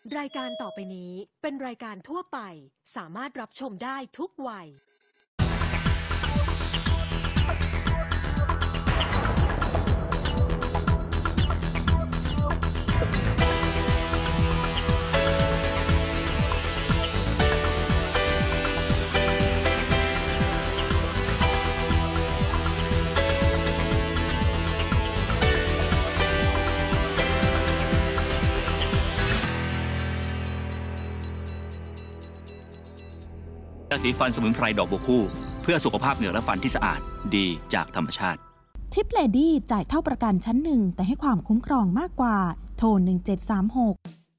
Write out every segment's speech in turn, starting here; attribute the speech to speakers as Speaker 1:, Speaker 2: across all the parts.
Speaker 1: รายการต่อไปนี้เป็นรายการทั่วไปสามารถรับชมได้ทุกวัย
Speaker 2: ยาสีฟันสมุนไพรดอกบัวคู่เพื่อสุขภาพเหงือกและฟันที่สะอาดดีจากธรรมชาติ
Speaker 3: ทิปเลดี้จ่ายเท่าประกันชั้นหนึ่งแต่ให้ความคุ้มครองมากกว่าโทร1736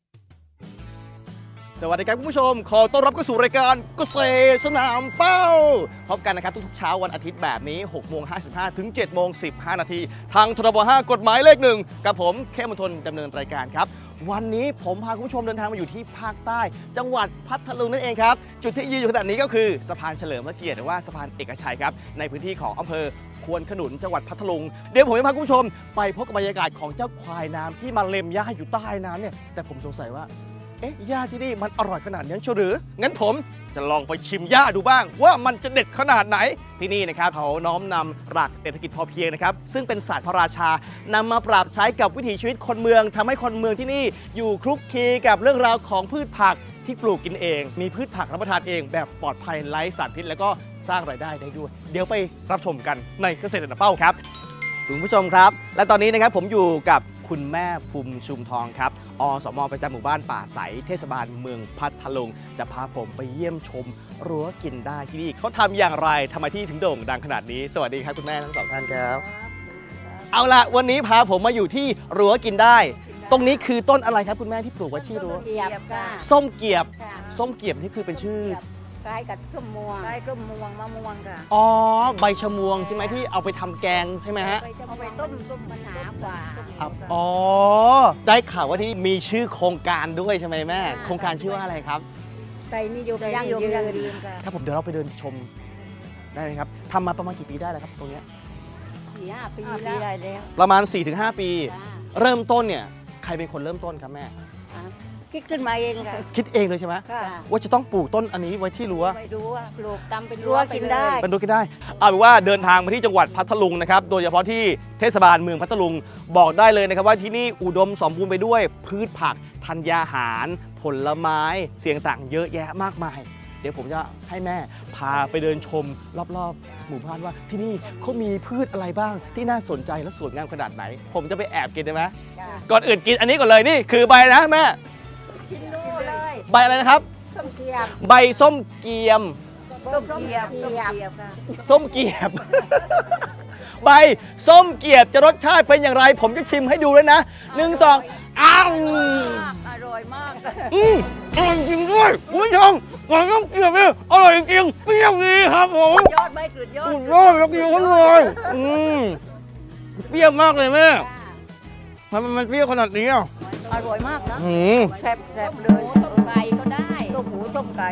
Speaker 4: สวัสดีครับคุณผู้ชมขอต้อนรับเข้าสู่รายการเกษตรสนามเป้าพบกันนะครับทุกๆเช้าวันอาทิตย์แบบนี้ 6:55 ถึง 7:15 นาทีทางทรบ5กฎหมายเลข 1กับผมเข้มมณฑลดำเนินรายการครับวันนี้ผมพาคุณผู้ชมเดินทางมาอยู่ที่ภาคใต้จังหวัดพัทลุงนั่นเองครับจุดที่ยืนอยู่ขณะนี้ก็คือสะพานเฉลิมพระเกียรติหรือว่าสะพานเอกชัยครับในพื้นที่ของอำเภอควนขนุนจังหวัดพัทลุงเดี๋ยวผมจะพาคุณผู้ชมไปพบกับบรรยากาศของเจ้าควายน้ำที่มาเล็มหญ้าอยู่ใต้น้ำเนี่ยแต่ผมสงสัยว่าหญ้าที่นี่มันอร่อยขนาดนี้เชียวหรืองั้นผมจะลองไปชิมหญ้าดูบ้างว่ามันจะเด็ดขนาดไหนที่นี่นะครับเขาน้อมนำหลักเศรษฐกิจพอเพียงนะครับซึ่งเป็นศาสตร์พระราชานำมาปรับใช้กับวิถีชีวิตคนเมืองทำให้คนเมืองที่นี่อยู่คลุกคลีกับเรื่องราวของพืชผักที่ปลูกกินเองมีพืชผักรับประทานเองแบบปลอดภัยไร้สารพิษแล้วก็สร้างรายได้ได้ด้วยเดี๋ยวไปรับชมกันในเกษตรนำเป้าครับคุณผู้ชมครับและตอนนี้นะครับผมอยู่กับคุณแม่ภูมิชุมทองครับอสม.ประจำหมู่บ้านป่าใสเทศบาลเมืองพัทลุงจะพาผมไปเยี่ยมชมรั้วกินได้ที่นี่เขาทำอย่างไรทำไมที่ถึงโด่งดังขนาดนี้สวัสดีครับคุณแม่ทั้งสองท่านครับเอาละวันนี้พาผมมาอยู่ที่รั้วกินได้ตรงนี้คือต้นอะไรครับคุณแม่ที่ปลูกไว้ที่รั้วส้มเกียบส้มเกียบนี่คือเป็นชื่อ
Speaker 5: คล้ายกับส้มม่วงคล้ายส้มม่วงมะม่วงค่ะ
Speaker 4: อ๋อใบชะมวงใช่ไหมที่เอาไปทำแกงใช่ไหมฮะ
Speaker 5: เอาไปต้มมันหนากว่า
Speaker 4: อ๋อได้ข่าวว่าที่มีชื่อโครงการด้วยใช่ไหมแม่โครงการชื่อว่าอะไรครับ
Speaker 5: ไตรนิยมยั่งยืนค่ะ
Speaker 4: ถ้าผมเดี๋ยวเราไปเดินชมได้ไหมครับทำมาประมาณกี่ปีได้แล้วครับตรงนี้
Speaker 5: 4-5 ปีแล้ว
Speaker 4: ประมาณ 4-5 ปีเริ่มต้นเนี่ยใครเป็นคนเริ่มต้นครับแม่
Speaker 5: คิดขึ้นมาเองค่ะ
Speaker 4: คิดเองเลยใช่ไหมว่าจะต้องปลูกต้นอันนี้ไว้ที่รั้ว
Speaker 5: ไม่รู้ว่าปลูกตามเป็นรั้วกินได้
Speaker 4: เป็นรั้วกินได้เอาเป็นว่าเดินทางมาที่จังหวัดพัทลุงนะครับโดยเฉพาะที่เทศบาลเมืองพัทลุงบอกได้เลยนะครับว่าที่นี่อุดมสมบูรณ์ไปด้วยพืชผักธัญญาหารผลไม้เสียงต่างเยอะแยะมากมายเดี๋ยวผมจะให้แม่พาไปเดินชมรอบๆหมู่บ้านว่าที่นี่เขามีพืชอะไรบ้างที่น่าสนใจและสวยงามขนาดไหนผมจะไปแอบกินได้ไหมก่อนอื่นกินอันนี้ก่อนเลยนี่คือใบนะแม่ใบอะไรนะครับ
Speaker 5: ส้มเกียบ
Speaker 4: ใบส้มเกียม
Speaker 5: ส้มเกียบ
Speaker 4: ส้มเกียบใบส้มเกียบจะรสชาติเป็นอย่างไรผมจะชิมให้ดูเลยนะ1 2อ้าว
Speaker 5: อร่อยมาก
Speaker 4: อร่อยจริงด้วยคุณผู้ชมใบส้มเกียบนี่อร่อยจริงเปรี้ยวดีครับผม
Speaker 5: ยอดไม่สุดยอด
Speaker 4: ยอดเดียวเลยเปรี้ยวมากเลยแม่ทำไมมันเปรี้ยวขนาดนี้
Speaker 5: อร่อยมากนะแซ่บเลยต้มไก่ก็ได้ต้มหมูต้มไก่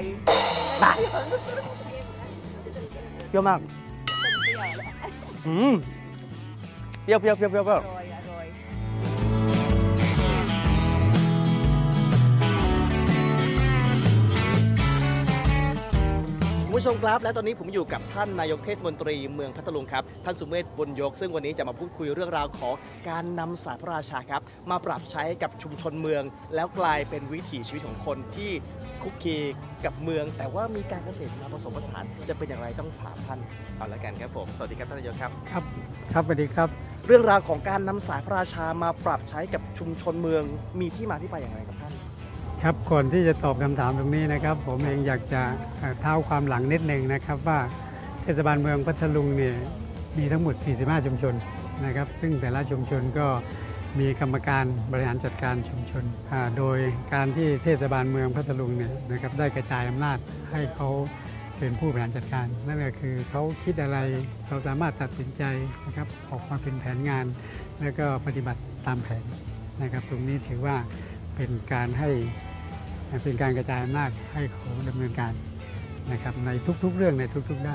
Speaker 4: เปรี้ยวมากเปรี้ยวคุณผู้ชมครับและตอนนี้ผมอยู่กับท่านนายกเทศมนตรีเมืองพัทลุงครับท่านสุเมธบุญยกซึ่งวันนี้จะมาพูดคุยเรื่องราวของการนำศาสตร์พระราชาครับมาปรับใช้กับชุมชนเมืองแล้วกลายเป็นวิถีชีวิตของคนที่คุกคีกับเมืองแต่ว่ามีการเกษตรมาผสมผสานจะเป็นอย่างไรต้องถามท่านเอาละกันครับผมสวัสดีครับท่านนายกครับ
Speaker 6: ครับสวัสดีครับ
Speaker 4: เรื่องราวของการนำศาสตร์พระราชามาปรับใช้กับชุมชนเมืองมีที่มาที่ไปอย่างไรครับท่าน
Speaker 6: ครับก่อนที่จะตอบคำถามตรงนี้นะครับผมเองอยากจะเท้าความหลังนิดนึงนะครับว่าเทศบาลเมืองพัทลุงเนี่ยมีทั้งหมด45ชุมชนนะครับซึ่งแต่ละชุมชนก็มีกรรมการบริหารจัดการชุมชนโดยการที่เทศบาลเมืองพัทลุงเนี่ยนะครับได้กระจายอำนาจให้เขาเป็นผู้บริหารจัดการนั่นก็คือเขาคิดอะไรเราสามารถตัดสินใจนะครับออกมาเป็นแผนงานแล้วก็ปฏิบัติตามแผนนะครับตรงนี้ถือว่าเป็นการกระจายอำนาจให้เขาดำเนินการนะครับในทุกๆเรื่องในทุกๆด้าน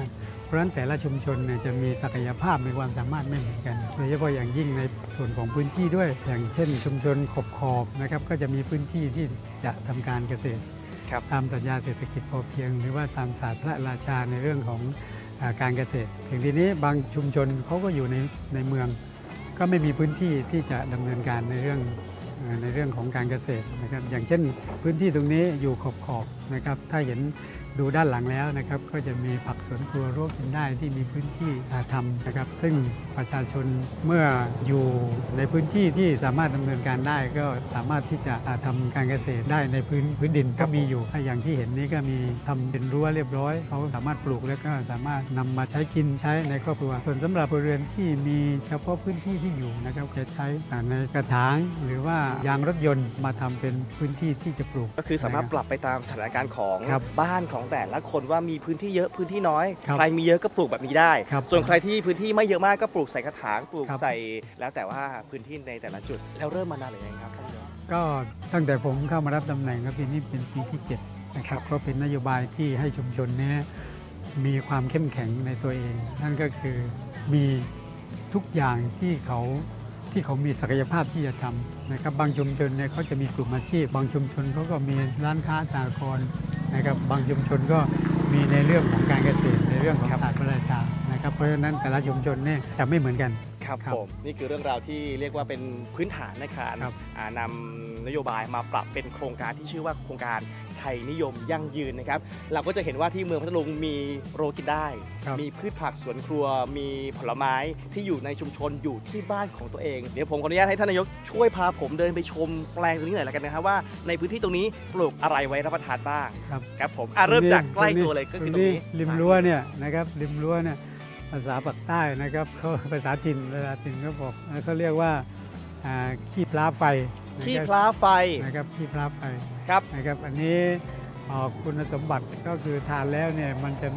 Speaker 6: เพราะฉะนั้นแต่ละชุมชนเนี่ยจะมีศักยภาพมีความสามารถไม่เหมือนกันโดยเฉพาะอย่างยิ่งในส่วนของพื้นที่ด้วยอย่างเช่นชุมชนขอบนะครับก็จะมีพื้นที่ที่จะทำการเกษตรตามปรัชญาเศรษฐกิจพอเพียงหรือว่าตามศาสตร์พระราชาในเรื่องของการเกษตรถึงทีนี้บางชุมชนเขาก็อยู่ในเมืองก็ไม่มีพื้นที่ที่จะดำเนินการในเรื่องของการเกษตรนะครับอย่างเช่นพื้นที่ตรงนี้อยู่ขอบนะครับถ้าเห็นดูด้านหลังแล้วนะครับก็จะมีผักสวนครัวร่วมกันได้ที่มีพื้นที่ทำนะครับซึ่งประชาชนเมื่ออยู่ในพื้นที่ที่สามารถดำเนินการได้ก็สามารถที่จะทำการเกษตรได้ในพื้นดินก็มีอยู่อย่างที่เห็นนี้ก็มีทำเป็นรั้วเรียบร้อยเขาสามารถปลูกแล้วก็สามารถนำมาใช้กินใช้ในครอบครัวส่วนสำหรับครัวเรือนที่มีเฉพาะพื้นที่ที่อยู่นะครับจะใช้ในกระถางหรือว่ายางรถยนต์มาทำเป็นพื้นที่ที่จะปลูก
Speaker 4: ก็คือสามารถปรับไปตามสถานการณ์ของบ้านของแต่ละคนว่ามีพื้นที่เยอะพื้นที่น้อยใครมีเยอะก็ปลูกแบบนี้ได้ส่วนใครที่พื้นที่ไม่เยอะมากก็ปลูกใส่กระถางปลูกใส่แล้วแต่ว่าพื้นที่ในแต่ละจุดแล้วเริ่มมานานหรือยังครับท่านนายก
Speaker 6: ก็ตั้งแต่ผมเข้ามารับตำแหน่งก็ปีนี้เป็นปีที่7นะครับก็เป็นนโยบายที่ให้ชุมชนนี้มีความเข้มแข็งในตัวเองนั่นก็คือมีทุกอย่างที่เขามีศักยภาพที่จะทำนะครับบางชุมชนเนี่ยเขาจะมีกลุ่มอาชีพบางชุมชนเขาก็มีร้านค้าสหกรณ์นะครับบางชุมชนก็มีในเรื่องของการเกษตรในเรื่องของศาสตร์พระราชานะครับเพราะฉะนั้นแต่ละชุมชนเนี่ยจะไม่เหมือนกัน
Speaker 4: ครับผมนี่คือเรื่องราวที่เรียกว่าเป็นพื้นฐานในการนำนโยบายมาปรับเป็นโครงการที่ชื่อว่าโครงการไทยนิยมยั่งยืนนะครับเราก็จะเห็นว่าที่เมืองพัทลุงมีโรกินได้มีพืชผักสวนครัวมีผลไม้ที่อยู่ในชุมชนอยู่ที่บ้านของตัวเองเดี๋ยวผมขออนุญาตให้ท่านนายกช่วยพาผมเดินไปชมแปลงตรงนี้หน่อยละกันนะครับว่าในพื้นที่ตรงนี้ปลูกอะไรไว้รับประทานบ้างครับผมเริ่มจากใกล้ตัวเลยก็คือตรงนี้
Speaker 6: ริมรั้วเนี่ยนะครับริมรั้วเนี่ยภาษาปากใต้นะครับเขาภาษาถิ่นเขาบอกเขาเรียกว่าขี้ปลาไฟ
Speaker 4: ขี้ปลาไฟ
Speaker 6: นะครับขี้ปลาไฟ
Speaker 4: ครับ
Speaker 6: นะครับอันนี้คุณสมบัติก็คือทานแล้วเนี่ยมันจะ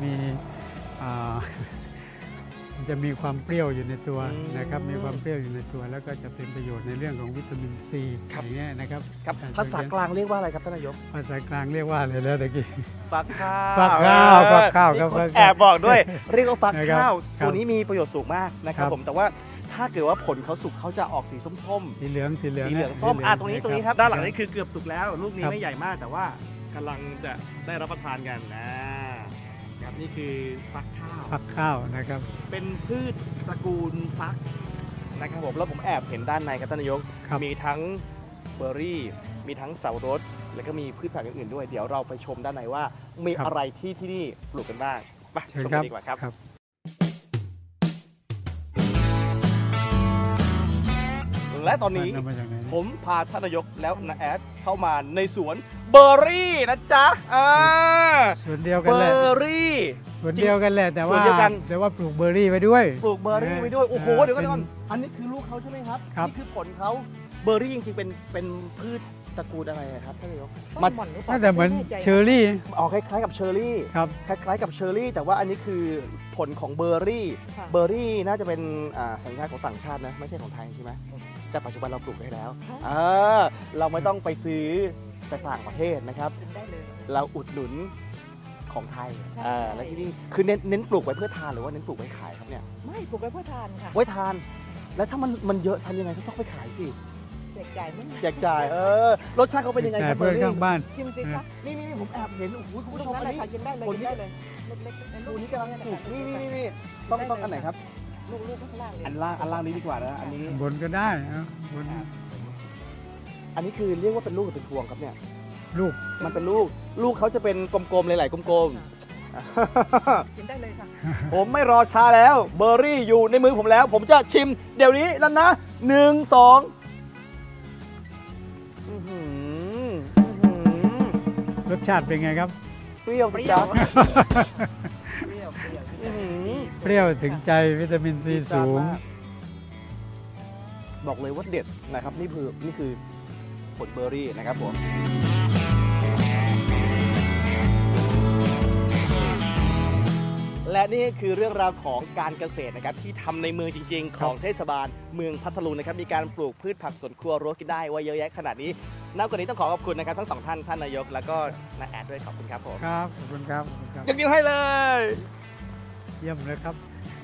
Speaker 6: มีความเปรี้ยวอยู่ในตัวนะครับมีความเปรี้ยวอยู่ในตัวแล้วก็จะเป็นประโยชน์ในเรื่องของวิตามินซีอย่างเงี้ยนะครับ
Speaker 4: ภาษากลางเรียกว่าอะไรครับท่านนายก
Speaker 6: ภาษากลางเรียกว่าอะไรแล้วตะกี้
Speaker 4: ฟักข้าว
Speaker 6: ครับ
Speaker 4: แอบบอกด้วยเรียกว่าฟักข้าวตัวนี้มีประโยชน์สูงมากนะครับผมแต่ว่าถ้าเกิดว่าผลเขาสุกเขาจะออกสีส้ม
Speaker 6: สีเหลือง
Speaker 4: ส้มตรงนี้ครับด้านหลังนี้คือเกือบสุกแล้วลูกนี้ไม่ใหญ่มากแต่ว่ากำลังจะได้รับประทานกันนะครับนี่คือฟักข้าว
Speaker 6: นะครับ
Speaker 4: เป็นพืชตระกูลฟักนะครับผมแล้วผมแอบเห็นด้านในครับท่านนายกมีทั้งเบอร์รี่มีทั้งเสารสแล้วก็มีพืชผักอื่นๆด้วยเดี๋ยวเราไปชมด้านในว่ามีอะไรที่นี่ปลูกกันบ้างไปชมกันดีกว่าครับและตอนนี้ผมพาท่านนายกแล้วนะแอดเข้ามาในสวนเบอร์รี่นะจ๊ะ
Speaker 6: สวนเดียวกันแหละ
Speaker 4: เบอร์รี่
Speaker 6: สวนเดียวกันแหละแต่ว่าปลูกเบอร์รี่ไว้ด้วย
Speaker 4: ปลูกเบอร์รี่ไว้ด้วยโอ้โหเดี๋ยวก่อนอันนี้คือลูกเขาใช่ไหมครับนี่คือผลเขาเบอร์รี่จริงๆเป็นพืชตระกูลอะไรครับท่านนายก
Speaker 6: มันแต่เหมือนเชอร์รี่
Speaker 4: คล้ายๆกับเชอร์รี่
Speaker 6: ครับ
Speaker 4: คล้ายๆกับเชอร์รี่แต่ว่าอันนี้คือผลของเบอร์รี่น่าจะเป็นสัญชาติของต่างชาตินะไม่ใช่ของไทยใช่ไหมแต่ปัจจุบันเราปลูกได้แล้วเราไม่ต้องไปซื้อแต่ต่างประเทศนะครับเราอุดหนุนของไทยและที่นี่คือเน้นปลูกไว้เพื่อทานหรือว่าเน้นปลูกไว้ขายครับเนี่ย
Speaker 5: ไม่ปลูกไว้เพื่อทานค่ะ
Speaker 4: ไว้ทานแล้วถ้ามันเยอะทำยังไงต้องไปขายสิ
Speaker 5: แจกจ่ายมั้ง
Speaker 4: แจกจ่ายรสชาติเขาเป็นยังไงครับ
Speaker 6: เพื่อนข้างบ้าน
Speaker 5: ชิมสิคะ
Speaker 4: นี่ผมแอบเห็นโอ้โหคุณผู้ชมอันนี้
Speaker 5: กินได้เลยเล็ก
Speaker 4: ๆตัวนี้กำลังสุกนี่ต้องอันไหนครับ
Speaker 5: ลูกข้างล่าง
Speaker 4: อันล่างนี้ดีกว่านะอันนี้
Speaker 6: บนก็ได้บน
Speaker 4: อันนี้คือเรียกว่าเป็นลูกหรือเป็นพวงครับเนี่ย
Speaker 6: ลูก
Speaker 4: มันเป็นลูกเขาจะเป็นกลมๆหลายๆกลม
Speaker 5: ๆกินได้เลยค่ะ
Speaker 4: ผมไม่รอช้าแล้วเบอร์รี่อยู่ในมือผมแล้วผมจะชิมเดี๋ยวนี้แล้วนะ1 2
Speaker 6: รสชาติเป็นไงครับ
Speaker 4: เปรี้ยว
Speaker 6: เปรี้ยวถึงใจวิตามินซีสูง
Speaker 4: บอกเลยว่าเด็ดนะครับนี่คือผลเบอร์รี่นะครับผมและนี่คือเรื่องราวของการเกษตรนะครับที่ทำในเมืองจริงๆของเทศบาลเมืองพัทลุงนะครับมีการปลูกพืชผักสวนครัวรั้วกินได้ไว้เยอะแยะขนาดนี้นับกว่านี้ต้องขอขอบคุณนะครับทั้ง2ท่านท่านนายกแล้วก็น้าแอดด้วยขอบคุณครับผม
Speaker 6: ครับขอบคุณครับ
Speaker 4: ยกนิ้วให้เลย
Speaker 6: เยี่ยมเลยครับ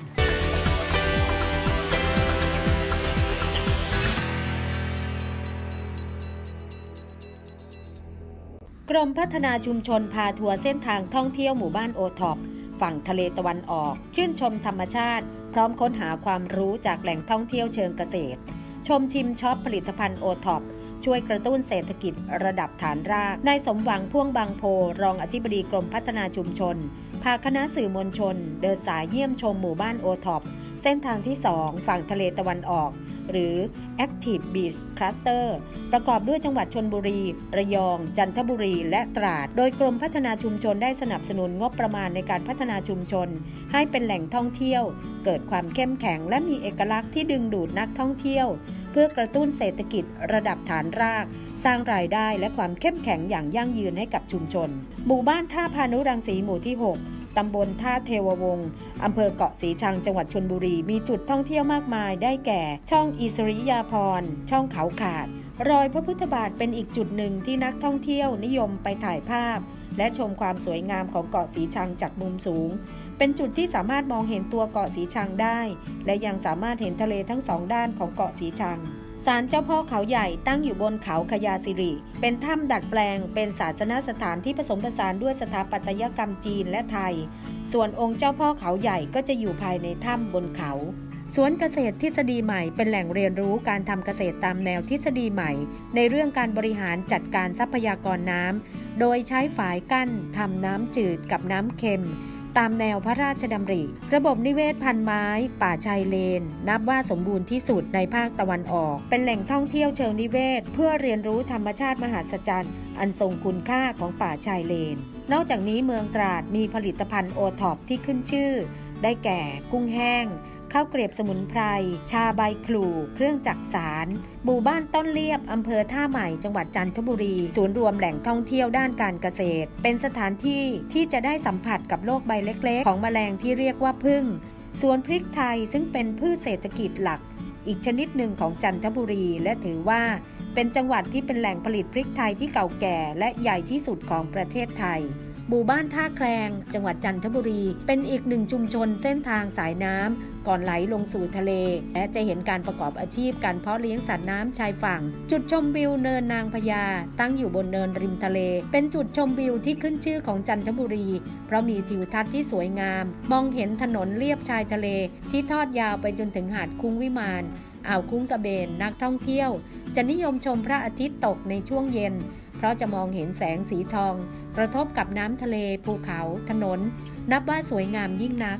Speaker 7: กรมพัฒนาชุมชนพาทัวร์เส้นทางท่องเที่ยวหมู่บ้านโอท็อปฝั่งทะเลตะวันออกชื่นชมธรรมชาติพร้อมค้นหาความรู้จากแหล่งท่องเที่ยวเชิงเกษตรชมชิมช็อปผลิตภัณฑ์โอท็อปช่วยกระตุ้นเศรษฐกิจระดับฐานรากนายสมหวังพ่วงบางโพรองอธิบดีกรมพัฒนาชุมชนพาคณะสื่อมวลชนเดินสายเยี่ยมชมหมู่บ้านโอท็อปเส้นทางที่2ฝั่งทะเลตะวันออกหรือ Active Beach Cluster ประกอบด้วยจังหวัดชลบุรีระยองจันทบุรีและตราดโดยกรมพัฒนาชุมชนได้สนับสนุนงบประมาณในการพัฒนาชุมชนให้เป็นแหล่งท่องเที่ยวเกิดความเข้มแข็งและมีเอกลักษณ์ที่ดึงดูดนักท่องเที่ยวเพื่อกระตุ้นเศรษฐกิจระดับฐานรากสร้างรายได้และความเข้มแข็งอย่างยั่งยืนให้กับชุมชนหมู่บ้านท่าพานุรังสีหมู่ที่6ตำบลท่าเทววงศ์อำเภอเกาะสีชังจังหวัดชลบุรีมีจุดท่องเที่ยวมากมายได้แก่ช่องอิสริยาภรณ์ช่องเขาขาดรอยพระพุทธบาทเป็นอีกจุดหนึ่งที่นักท่องเที่ยวนิยมไปถ่ายภาพและชมความสวยงามของเกาะสีชังจากมุมสูงเป็นจุดที่สามารถมองเห็นตัวเกาะสีชังได้และยังสามารถเห็นทะเลทั้งสองด้านของเกาะสีชังศาลเจ้าพ่อเขาใหญ่ตั้งอยู่บนเขาขยาสิริเป็นถ้ำดัดแปลงเป็นศาสนสถานที่ผสมผสานด้วยสถาปัตยกรรมจีนและไทยส่วนองค์เจ้าพ่อเขาใหญ่ก็จะอยู่ภายในถ้ำบนเขาสวนเกษตรทฤษฎีใหม่เป็นแหล่งเรียนรู้การทำเกษตรตามแนวทฤษฎีใหม่ในเรื่องการบริหารจัดการทรัพยากรน้ำโดยใช้ฝายกั้นทำน้ำจืดกับน้ำเค็มตามแนวพระราชดำริระบบนิเวศพันไม้ป่าชายเลนนับว่าสมบูรณ์ที่สุดในภาคตะวันออกเป็นแหล่งท่องเที่ยวเชิงนิเวศเพื่อเรียนรู้ธรรมชาติมหัศจรรย์อันทรงคุณค่าของป่าชายเลนนอกจากนี้เมืองตราดมีผลิตภัณฑ์โอท็อปที่ขึ้นชื่อได้แก่กุ้งแห้งข้าวเกรียบสมุนไพรชาใบคลู่เครื่องจักสารหมู่บ้านต้นเลียบอำเภอท่าใหม่จังหวัดจันทบุรีศูนย์รวมแหล่งท่องเที่ยวด้านการเกษตรเป็นสถานที่ที่จะได้สัมผัสกับโลกใบเล็กๆของแมลงที่เรียกว่าผึ้งสวนพริกไทยซึ่งเป็นพืชเศรษฐกิจหลักอีกชนิดหนึ่งของจันทบุรีและถือว่าเป็นจังหวัดที่เป็นแหล่งผลิตพริกไทยที่เก่าแก่และใหญ่ที่สุดของประเทศไทยหมู่บ้านท่าแคลงจังหวัดจันทบุรีเป็นอีกหนึ่งชุมชนเส้นทางสายน้ำก่อนไหลลงสู่ทะเลและจะเห็นการประกอบอาชีพการเพาะเลี้ยงสัตว์น้ำชายฝั่งจุดชมวิวเนินนางพญาตั้งอยู่บนเนินริมทะเลเป็นจุดชมวิวที่ขึ้นชื่อของจันทบุรีเพราะมีทิวทัศน์ที่สวยงามมองเห็นถนนเลียบชายทะเลที่ทอดยาวไปจนถึงหาดคุ้งวิมานอ่าวคุ้งกระเบนนักท่องเที่ยวจะนิยมชมพระอาทิตย์ตกในช่วงเย็นเพราะจะมองเห็นแสงสีทองกระทบกับน้ำทะเลภูเขาถนนนับว่าสวยงามยิ่งนัก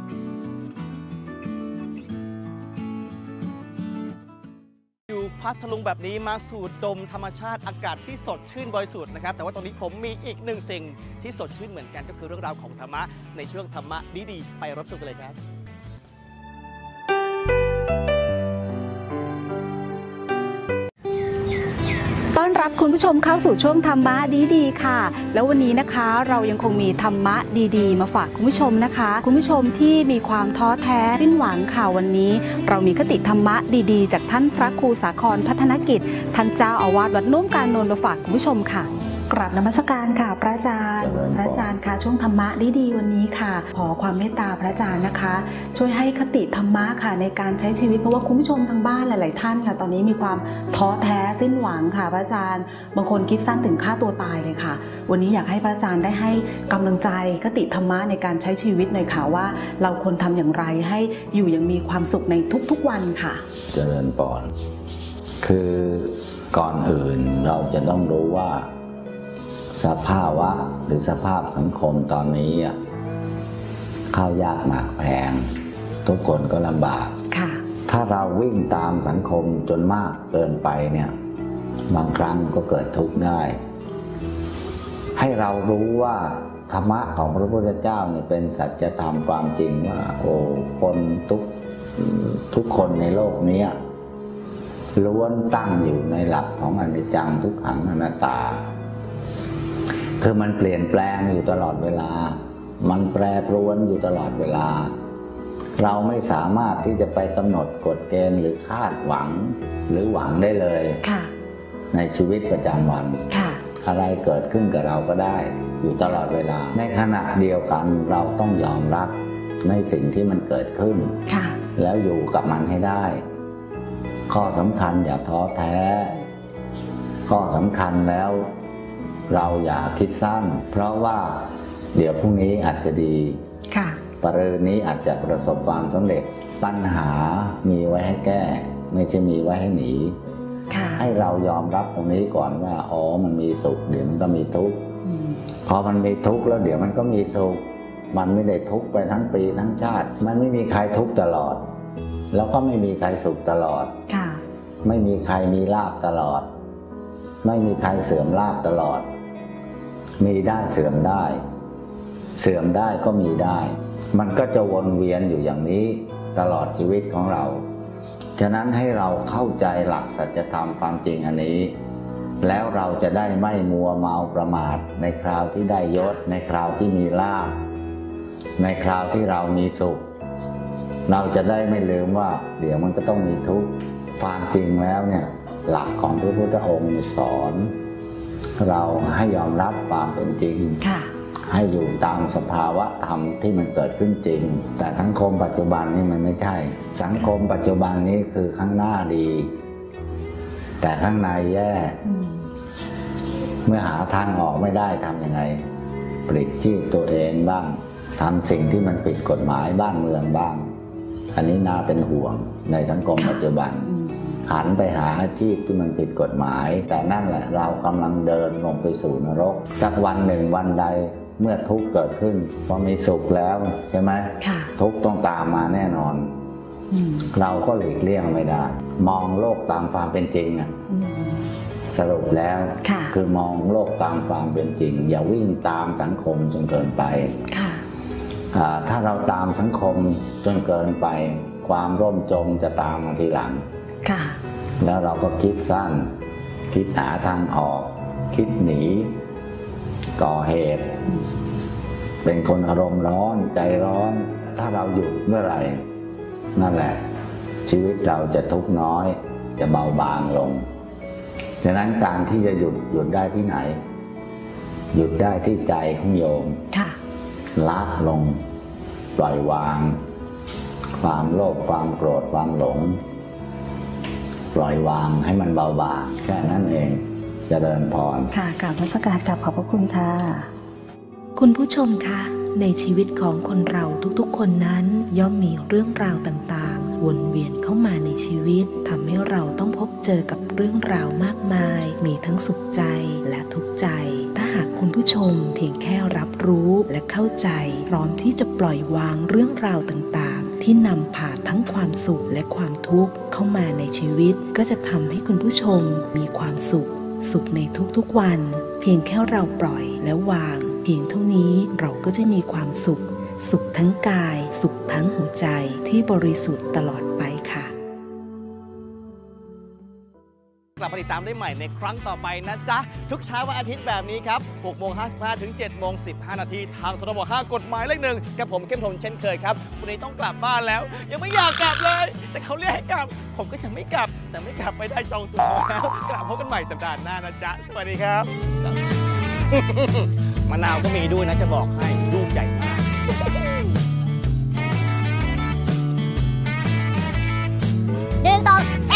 Speaker 4: อยู่พัทลุงแบบนี้มาสูดดมธรรมชาติอากาศที่สดชื่นบริสุทธิ์นะครับแต่ว่าตอนนี้ผมมีอีกหนึ่งสิ่งที่สดชื่นเหมือนกันก็คือเรื่องราวของธรรมะในช่วงธรรมะดีๆไปรับชมกันเลยครับ
Speaker 8: ต้อนรับคุณผู้ชมเข้าสู่ช่วงธรรมะดีๆค่ะแล้ววันนี้นะคะเรายังคงมีธรรมะดีๆมาฝากคุณผู้ชมนะคะคุณผู้ชมที่มีความท้อแท้สิ้นหวังค่ะวันนี้เรามีคติธรรมะดีๆจากท่านพระครูสาครพัฒนกิจท่านเจ้าอาวาสวัดนุ่มกาญจน์มาฝากคุณผู้ชมค่ะกราบนมัสการค่ะพระอาจารย์ค่ะช่วงธรรมะดีๆวันนี้ค่ะขอความเมตตาพระอาจารย์นะคะช่วยให้คติธรรมะค่ะในการใช้ชีวิตเพราะว่าคุณผู้ชมทางบ้านหลายๆท่านค่ะตอนนี้มีความท้อแท้สิ้นหวังค่ะพระอาจารย์บางคนคิดสั้นถึงฆ่าตัวตายเลยค่ะวันนี้อยากให้พระอาจารย์ได้ให้กำลังใจคติธรรมะในการใช้ชีวิตหน่อยค่ะว่าเราควรทำอย่างไรให้อยู่อย่างมีความสุขในทุกๆวันค่ะ
Speaker 9: เจริญพรคือก่อนอื่นเราจะต้องรู้ว่าสภาวะหรือสภาพสังคมตอนนี้ข้าวยากหมากแพงทุกคนก็ลำบากถ้าเราวิ่งตามสังคมจนมากเกินไปเนี่ยบางครั้งก็เกิดทุกข์ได้ให้เรารู้ว่าธรรมะของพระพุทธเจ้าเนี่ยเป็นสัจธรรมความจริงว่าคนทุกคนในโลกนี้ล้วนตั้งอยู่ในหลักของอนิจจังทุกขังอนัตตาคือมันเปลี่ยนแปลงอยู่ตลอดเวลามันแปรปรวนอยู่ตลอดเวลาเราไม่สามารถที่จะไปกำหนดกฎเกณฑ์หรือคาดหวังหรือหวังได้เลยในชีวิตประจำวันอะไรเกิดขึ้นกับเราก็ได้อยู่ตลอดเวลาในขณะเดียวกันเราต้องยอมรับในสิ่งที่มันเกิดขึ้นแล้วอยู่กับมันให้ได้ข้อสำคัญอย่าท้อแท้ข้อสำคัญแล้วเราอย่าคิดสั้นเพราะว่าเดี๋ยวพรุ่งนี้อาจจะดีปรืนนี้อาจจะประสบความสำเร็จปัญหามีไว้ให้แก้ไม่ใช่มีไว้ให้หนีให้เรายอมรับตรงนี้ก่อนว่าอ๋อมันมีสุขเดี๋ยวมันก็มีทุกข์พอมันมีทุกข์แล้วเดี๋ยวมันก็มีสุขมันไม่ได้ทุกข์ไปทั้งปีทั้งชาติมันไม่มีใครทุกข์ตลอดแล้วก็ไม่มีใครสุขตลอดไม่มีใครมีลาภตลอดไม่มีใครเสื่อมลาภตลอดมีได้เสื่อมได้เสื่อมได้ก็มีได้มันก็จะวนเวียนอยู่อย่างนี้ตลอดชีวิตของเราฉะนั้นให้เราเข้าใจหลักสัจธรรมความจริงอันนี้แล้วเราจะได้ไม่มัวเมาประมาทในคราวที่ได้ยศในคราวที่มีลาภในคราวที่เรามีสุขเราจะได้ไม่ลืมว่าเดี๋ยวมันก็ต้องมีทุกข์ความจริงแล้วเนี่ยหลักของพระพุทธองค์สอนเราให้ยอมรับความเป็นจริงให้อยู่ตามสภาวะธรรมที่มันเกิดขึ้นจริงแต่สังคมปัจจุบันนี่มันไม่ใช่สังคมปัจจุบันนี้คือข้างหน้าดีแต่ข้างในแย่เมื่อหาทางออกไม่ได้ทำยังไงปลิดชีพตัวเองบ้างทำสิ่งที่มันผิดกฎหมายบ้านเมืองบ้างอันนี้น่าเป็นห่วงในสังคมปัจจุบันหันไปหาอาชีพที่มันผิดกฎหมายแต่นั่นแหละเรากำลังเดินลงไปสู่นรกสักวันหนึ่งวันใดเมื่อทุกข์เกิดขึ้นพอมีสุขแล้วใช่ไหมทุกข์ต้องตามมาแน่นอนเราก็หลีกเลี่ยงไม่ได้มองโลกตามความเป็นจริงสรุปแล้วคือมองโลกตามความเป็นจริงอย่าวิ่งตามสังคมจนเกินไปถ้าเราตามสังคมจนเกินไปความร่มจมจะตามมาทีหลังแล้วเราก็คิดสั้นคิดหาทางออกคิดหนีก่อเหตุเป็นคนอารมณ์ร้อนใจร้อนถ้าเราหยุดเมื่อไหร่นั่นแหละชีวิตเราจะทุกข์น้อยจะเบาบางลงฉะนั้นการที่จะหยุดได้ที่ไหนหยุดได้ที่ใจของโยมละลงปล่อยวางความโลภความโกรธความหลงปล่อยวางให้มันเบาบางแค่นั้นเองเจริญพร
Speaker 8: ค่ะกราบนมัสการขอบพระคุณค่ะ
Speaker 3: คุณผู้ชมคะในชีวิตของคนเราทุกๆคนนั้นย่อมมีเรื่องราวต่างๆวนเวียนเข้ามาในชีวิตทำให้เราต้องพบเจอกับเรื่องราวมากมายมีทั้งสุขใจและทุกข์ใจถ้าหากคุณผู้ชมเพียงแค่รับรู้และเข้าใจพร้อมที่จะปล่อยวางเรื่องราวต่างๆที่นำพาทั้งความสุขและความทุกข์เข้ามาในชีวิตก็จะทำให้คุณผู้ชมมีความสุขในทุกๆวันเพียงแค่เราปล่อยและวางเพียงเท่านี้เราก็จะมีความสุขทั้งกายสุขทั้งหัวใจที่บริสุทธิ์ตลอดไปค่ะ
Speaker 4: กลับมาติดตามได้ใหม่ในครั้งต่อไปนะจ๊ะทุกเช้าวันอาทิตย์แบบนี้ครับ6:55 ถึง 7:15 นาทีทางทรบ5กฎหมายเลข 1กับผมเข้มทนเช่นเคยครับวันนี้ต้องกลับบ้านแล้วยังไม่อยากกลับเลยแต่เขาเรียกให้กลับผมก็จะไม่กลับแต่ไม่กลับไม่ได้จองตั๋วแล้วกลับพบกันใหม่สัปดาห์หน้านะจ๊ะสวัสดีครับมะนาวก็มีด้วยนะจะบอกให้ลูกใหญ่มาก
Speaker 10: 1 2